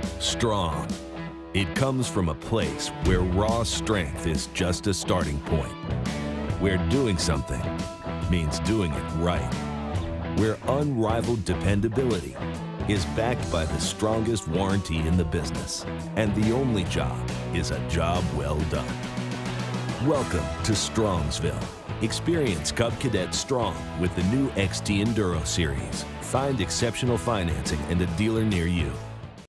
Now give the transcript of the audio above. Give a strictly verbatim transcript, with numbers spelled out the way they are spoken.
Strong. It comes from a place where raw strength is just a starting point, where doing something means doing it right, where unrivaled dependability is backed by the strongest warranty in the business, and the only job is a job well done. Welcome to Strongsville. Experience Cub Cadet Strong with the new X T Enduro Series. Find exceptional financing and a dealer near you.